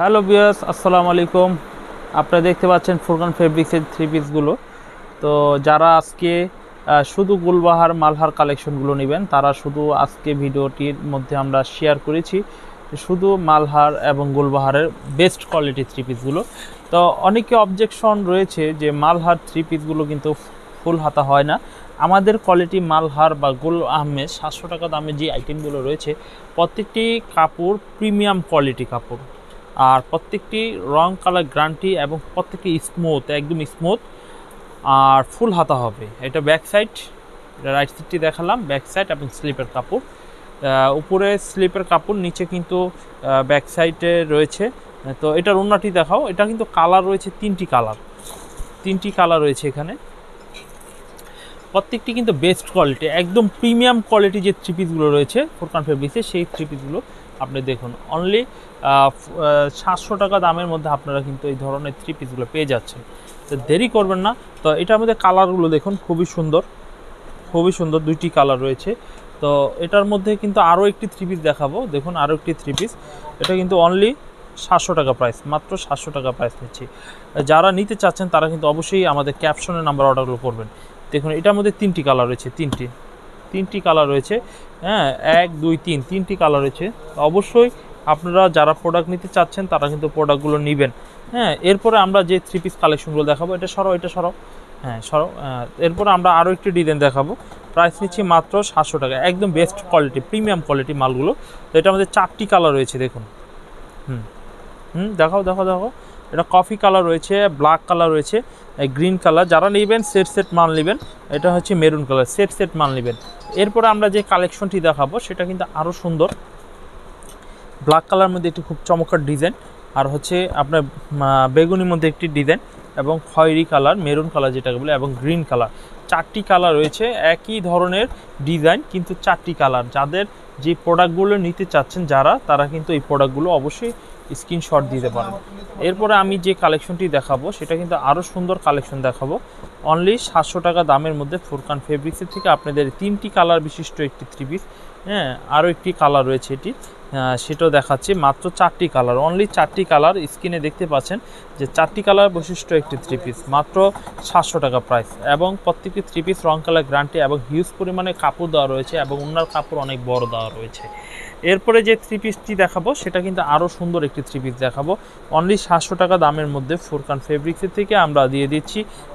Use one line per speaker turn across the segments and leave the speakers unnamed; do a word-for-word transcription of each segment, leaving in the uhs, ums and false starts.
Hello viewers, আসসালামু আলাইকুম। আপনারা দেখতে পাচ্ছেন ফুরকান ফেব্রিক্সের থ্রি পিসগুলো। তো যারা আজকে শুধু গুলবাহার মালহার কালেকশনগুলো নেবেন, তারা শুধু আজকে ভিডিওটির মধ্যে আমরা শেয়ার করেছি শুধু মালহার এবং গুলবাহারের বেস্ট কোয়ালিটি থ্রি পিসগুলো। তো অনেকে অবজেকশন রয়েছে যে মালহার থ্রি পিসগুলো কিন্তু ফুল হাতা হয় না। আমাদের কোয়ালিটি মালহার বা গুল আহমেদ সাতশো টাকা দামে যে আইটেমগুলো রয়েছে, প্রত্যেকটি কাপড় প্রিমিয়াম কোয়ালিটি কাপড়, আর প্রত্যেকটি রং কালার গ্যারান্টি এবং প্রত্যেকটি স্মুথ, একদম স্মুথ আর ফুল হাতা হবে। এটা ব্যাক সাইড, রাইট সাইডটি দেখালাম, ব্যাক সাইড এবং স্লিপের কাপড়। উপরে স্লিপের কাপড়, নিচে কিন্তু ব্যাক সাইডে রয়েছে। তো এটার ওড়নাটি দেখাও। এটা কিন্তু কালার রয়েছে তিনটি কালার, তিনটি কালার রয়েছে এখানে। প্রত্যেকটি কিন্তু বেস্ট কোয়ালিটি, একদম প্রিমিয়াম কোয়ালিটি যে থ্রি পিসগুলো রয়েছে ফুরকান ফেব্রিক্সে, সেই থ্রি পিসগুলো আপনি দেখুন অনলি সাতশো টাকা দামের মধ্যে আপনারা কিন্তু এই ধরনের থ্রি পিসগুলো পেয়ে যাচ্ছেন। তো দেরি করবেন না। তো এটার মধ্যে কালারগুলো দেখুন, খুবই সুন্দর, খুবই সুন্দর, দুইটি কালার রয়েছে। তো এটার মধ্যে কিন্তু আরও একটি থ্রি পিস দেখাবো। দেখুন আরও একটি থ্রি পিস, এটা কিন্তু অনলি সাতশো টাকা প্রাইস, মাত্র সাতশো টাকা প্রাইস নিচ্ছি। যারা নিতে চাচ্ছেন তারা কিন্তু অবশ্যই আমাদের ক্যাপশনের নাম্বার অর্ডারগুলো করবেন। দেখুন এটার মধ্যে তিনটি কালার রয়েছে, তিনটি তিনটি কালার রয়েছে, হ্যাঁ, এক দুই তিন তিনটি কালার রয়েছে। অবশ্যই আপনারা যারা প্রোডাক্ট নিতে চাচ্ছেন তারা কিন্তু প্রোডাক্টগুলো নেবেন। হ্যাঁ, এরপরে আমরা যে থ্রি পিস কালেকশনগুলো দেখাবো, এটা সরাও, এটা সরাও, হ্যাঁ সরাও। এরপরে আমরা আরও একটি ডিজাইন দেখাবো, প্রাইস নিচ্ছি মাত্র সাতশো টাকা, একদম বেস্ট কোয়ালিটি প্রিমিয়াম কোয়ালিটি মালগুলো। তো এটার মধ্যে চারটি কালার রয়েছে, দেখুন। হুম হুম দেখাও দেখাও দেখাও এটা কফি কালার রয়েছে, ব্ল্যাক কালার রয়েছে, গ্রিন কালার। যারা নেবেন সেট সেট মাল নেবেন। এটা হচ্ছে মেরুন কালার, সেট সেট মাল নেবেন। এরপরে আমরা যে কালেকশনটি দেখাবো সেটা কিন্তু আরও সুন্দর, ব্ল্যাক কালার মধ্যে একটি খুব চমৎকার ডিজাইন, আর হচ্ছে আপনার বেগুনির মধ্যে একটি ডিজাইন, এবং খয়েরি কালার, মেরুন কালার যেটাকে বলে, এবং গ্রিন কালার। চারটি কালার রয়েছে, একই ধরনের ডিজাইন কিন্তু চারটি কালার। যাদের যে প্রোডাক্টগুলো নিতে চাচ্ছেন যারা, তারা কিন্তু এই প্রোডাক্টগুলো অবশ্যই স্ক্রিনশট দিতে পারেন। এরপরে আমি যে কালেকশনটি দেখাবো সেটা কিন্তু আরও সুন্দর কালেকশন দেখাবো, অনলি সাতশো টাকা দামের মধ্যে ফুরকান ফেব্রিক্সের থেকে আপনাদের তিনটি কালার বিশিষ্ট একটি থ্রি পিস। হ্যাঁ, আরও একটি কালার রয়েছে, এটি সেটাও দেখাচ্ছি, মাত্র চারটি কালার, অনলি চারটি কালার। স্ক্রিনে দেখতে পাচ্ছেন যে চারটি কালার বৈশিষ্ট্য একটি থ্রি পিস, মাত্র সাতশো টাকা প্রাইস, এবং প্রত্যেকটি থ্রি পিস রং কালার গ্যারান্টি এবং হিউজ পরিমাণে কাপড় দেওয়া রয়েছে, এবং ওনার কাপড় অনেক বড় দেওয়া রয়েছে। এরপরে যে থ্রি পিসটি দেখাবো সেটা কিন্তু আরও সুন্দর একটি থ্রি পিস দেখাবো, অনলি সাতশো টাকা দামের মধ্যে ফুরকান ফেব্রিক্সের থেকে আমরা দিয়ে দিচ্ছি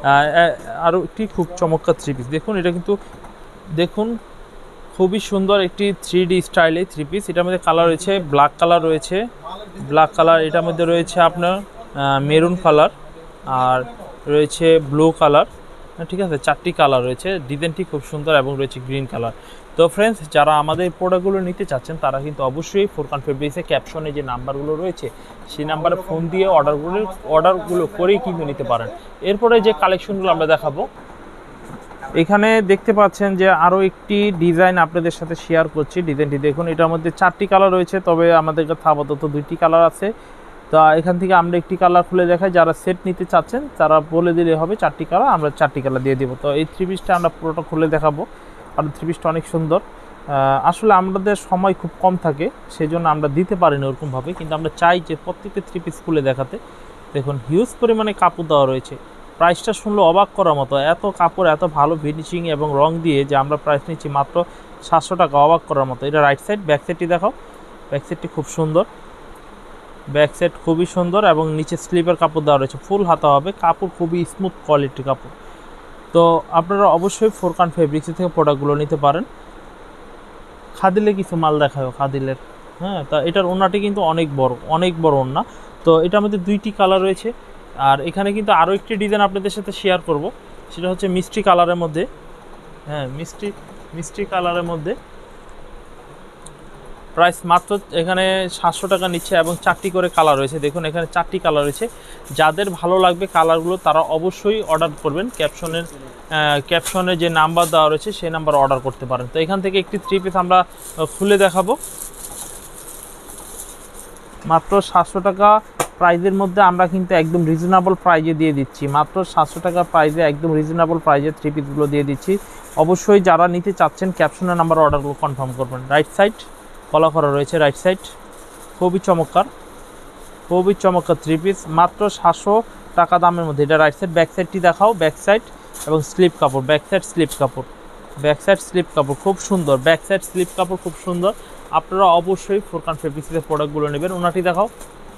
আরও একটি খুব চমৎকার থ্রি পিস। দেখুন এটা কিন্তু দেখুন খুবই সুন্দর একটি থ্রি ডি স্টাইলে থ্রি পিস। এটার মধ্যে কালার রয়েছে, ব্ল্যাক কালার রয়েছে, ব্ল্যাক কালার, এটার মধ্যে রয়েছে আপনার মেরুন কালার, আর রয়েছে ব্লু কালার। ঠিক আছে, চারটি কালার রয়েছে, ডিজাইনটি খুব সুন্দর, এবং রয়েছে গ্রিন কালার। তো ফ্রেন্ডস, যারা আমাদের প্রোডাক্টগুলো নিতে চাচ্ছেন তারা কিন্তু অবশ্যই ফুরকান ফেব্রিক্সে ক্যাপশনে যে নাম্বারগুলো রয়েছে সেই নাম্বারে ফোন দিয়ে অর্ডারগুলো অর্ডারগুলো করেই কিন্তু নিতে পারেন। এরপরে যে কালেকশনগুলো আমরা দেখাবো, এখানে দেখতে পাচ্ছেন যে আরও একটি ডিজাইন আপনাদের সাথে শেয়ার করছি। ডিজাইনটি দেখুন, এটার মধ্যে চারটি কালার রয়েছে, তবে আমাদের কাছে আপাতত দুইটি কালার আছে। তো এখান থেকে আমরা একটি কালার খুলে দেখাই, যারা সেট নিতে চাচ্ছেন তারা বলে দিলে হবে চারটি কালার, আমরা চারটি কালার দিয়ে দেবো। তো এই থ্রি পিসটা আমরা পুরোটা খুলে দেখাবো, কারণ থ্রি পিসটা অনেক সুন্দর। আসলে আমাদের সময় খুব কম থাকে, সেই জন্য আমরা দিতে পারি না ওরকমভাবে, কিন্তু আমরা চাই যে প্রত্যেকটা থ্রি পিস খুলে দেখাতে। দেখুন হিউজ পরিমাণে কাপড় দেওয়া রয়েছে, প্রাইসটা শুনলে অবাক করার মতো, এত কাপড়, এত ভালো ফিনিশিং এবং রং দিয়ে যে আমরা প্রাইস নিচ্ছি মাত্র সাতশো টাকা, অবাক করার মতো। এটা রাইট সাইড, ব্যাক সাইডটি দেখাও। ব্যাক সাইডটি খুব সুন্দর, ব্যাক সাইড খুবই সুন্দর, এবং নিচে স্লিপের কাপড় দেওয়া রয়েছে, ফুল হাতা হবে, কাপড় খুবই স্মুথ কোয়ালিটির কাপড়। তো আপনারা অবশ্যই ফুরকান ফেব্রিক্স থেকে প্রোডাক্টগুলো নিতে পারেন। খাদিলে কিছু মাল দেখাও, খাদিলের। হ্যাঁ, তা এটার ওড়নাটি কিন্তু অনেক বড়, অনেক বড় ওড়না। তো এটার মধ্যে দুইটি কালার রয়েছে, আর এখানে কিন্তু আরও একটি ডিজাইন আপনাদের সাথে শেয়ার করব, সেটা হচ্ছে মিষ্টি কালারের মধ্যে। হ্যাঁ, মিষ্টি মিষ্টি কালারের মধ্যে প্রাইস মাত্র এখানে সাতশো টাকা নিচ্ছে, এবং চারটি করে কালার রয়েছে। দেখুন এখানে চারটি কালার রয়েছে, যাদের ভালো লাগবে কালারগুলো তারা অবশ্যই অর্ডার করবেন। ক্যাপশনের ক্যাপশনে যে নাম্বার দেওয়া রয়েছে সেই নাম্বার অর্ডার করতে পারেন। তো এখান থেকে একটি থ্রি পিস আমরা খুলে দেখাবো, মাত্র সাতশো টাকা প্রাইজের মধ্যে আমরা কিন্তু একদম রিজনেবল প্রাইজে দিয়ে দিচ্ছি, মাত্র সাতশো টাকা প্রাইজে একদম রিজনেবল প্রাইজে থ্রি পিসগুলো দিয়ে দিচ্ছি। অবশ্যই যারা নিতে চাচ্ছেন ক্যাপশনের নাম্বার অর্ডারগুলো কনফার্ম করবেন। রাইট সাইড কলা করা রয়েছে, রাইট সাইড খুবই চমৎকার, খুবই চমৎকার থ্রি পিস, মাত্র সাতশো টাকা দামের মধ্যে। এটা রাইট সাইড, ব্যাক সাইডটি দেখাও, ব্যাক সাইড এবং স্লিপ কাপড়, ব্যাক সাইড স্লিপ কাপড়, ব্যাক সাইড স্লিপ কাপড় খুব সুন্দর, ব্যাক সাইড স্লিপ কাপড় খুব সুন্দর। আপনারা অবশ্যই ফুরকান ফেব্রিক্সের প্রোডাক্টগুলো নেবেন। ওনাটি দেখাও,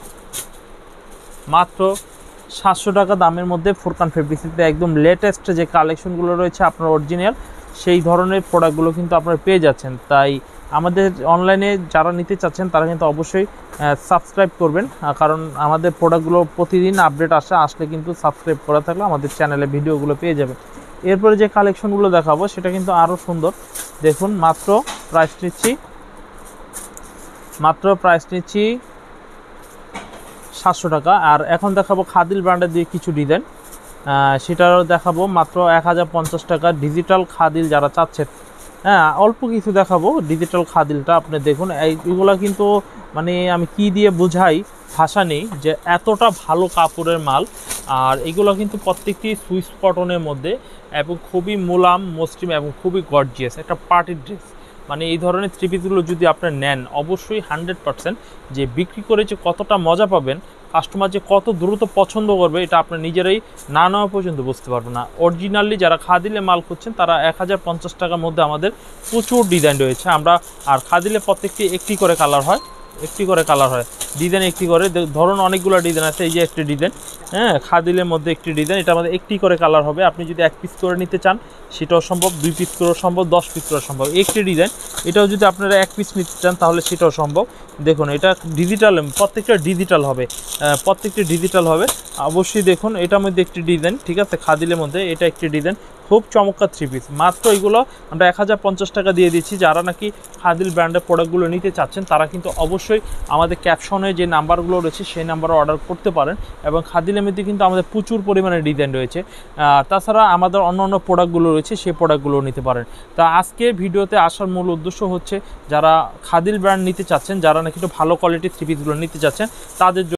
মাত্র সাতশো টাকা দামের মধ্যে ফুরকান ফেব্রিক্সের একদম লেটেস্ট যে কালেকশনগুলো রয়েছে আপনার অরিজিনাল সেই ধরনের প্রোডাক্টগুলো কিন্তু আপনারা পেয়ে যাচ্ছেন। তাই আমাদের অনলাইনে যারা নিতে চাচ্ছেন তারা কিন্তু অবশ্যই সাবস্ক্রাইব করবেন, কারণ আমাদের প্রোডাক্টগুলো প্রতিদিন আপডেট আসে, আসলে কিন্তু সাবস্ক্রাইব করা থাকলে আমাদের চ্যানেলে ভিডিওগুলো পেয়ে যাবেন। এরপরে যে কালেকশনগুলো দেখাবো সেটা কিন্তু আরও সুন্দর। দেখুন মাত্র প্রাইস নিচ্ছি মাত্র প্রাইস নিচ্ছি সাতশো টাকা। আর এখন দেখাবো খাদিল ব্র্যান্ডের দিয়ে কিছু ডিজাইন, সেটাও দেখাবো মাত্র এক হাজার পঞ্চাশ টাকা। ডিজিটাল খাদিল যারা চাচ্ছেন, হ্যাঁ অল্প কিছু দেখাবো ডিজিটাল খাদিলটা। আপনি দেখুন এইগুলো কিন্তু মানে আমি কি দিয়ে বোঝাই ভাষা নেই যে এতটা ভালো কাপড়ের মাল। আর এগুলো কিন্তু প্রত্যেকটি সুইস কটনের মধ্যে এবং খুবই মোলাম মসৃণ এবং খুবই গর্জিয়াস একটা পার্টির ড্রেস। মানে এই ধরনের থ্রি পিসগুলো যদি আপনারা নেন অবশ্যই হান্ড্রেড পারসেন্ট যে বিক্রি করে যে কতটা মজা পাবেন, কাস্টমার যে কত দ্রুত পছন্দ করবে এটা আপনার নিজেরাই না নেওয়া পর্যন্ত বুঝতে পারবেন না। অরিজিনালি যারা খাদিলে মাল করছেন তারা এক হাজার পঞ্চাশ টাকার মধ্যে আমাদের প্রচুর ডিজাইন রয়েছে। আমরা আর খাদিলে প্রত্যেকটি একটি করে কালার হয়, একটি করে কালার হয়, ডিজাইন একটি করে। ধরুন অনেকগুলো ডিজাইন আছে, এই যে একটি ডিজাইন, হ্যাঁ খাদিলের মধ্যে একটি ডিজাইন, এটা আমাদের একটি করে কালার হবে। আপনি যদি এক পিস করে নিতে চান সেটাও সম্ভব, দুই পিস করেও সম্ভব, দশ পিস করা সম্ভব। একটি ডিজাইন এটাও যদি আপনারা এক পিস নিতে চান তাহলে সেটাও সম্ভব। দেখুন এটা ডিজিটাল, প্রত্যেকটা ডিজিটাল হবে, প্রত্যেকটি ডিজিটাল হবে অবশ্যই। দেখুন এটার মধ্যে একটি ডিজাইন, ঠিক আছে খাদিলের মধ্যে এটা একটি ডিজাইন, খুব চমৎকার থ্রি পিস। মাত্র এগুলো আমরা এক হাজার পঞ্চাশ টাকা দিয়ে দিচ্ছি। যারা নাকি খাদিল ব্র্যান্ডের প্রোডাক্টগুলো নিতে চাচ্ছেন তারা কিন্তু অবশ্যই আমাদের ক্যাপশনে যে নাম্বারগুলো রয়েছে সেই নাম্বারে অর্ডার করতে পারেন। এবং খাদিলের মধ্যে কিন্তু আমাদের প্রচুর পরিমাণে ডিজাইন রয়েছে, তাছাড়া আমাদের অন্য অন্য প্রোডাক্টগুলো রয়েছে সেই প্রোডাক্টগুলো নিতে পারেন। তা আজকে ভিডিওতে আসার মূল উদ্দেশ্য হচ্ছে যারা খাদিল ব্র্যান্ড নিতে চাচ্ছেন, যারা নাকি একটু ভালো কোয়ালিটির থ্রি পিসগুলো নিতে চাচ্ছেন তাদের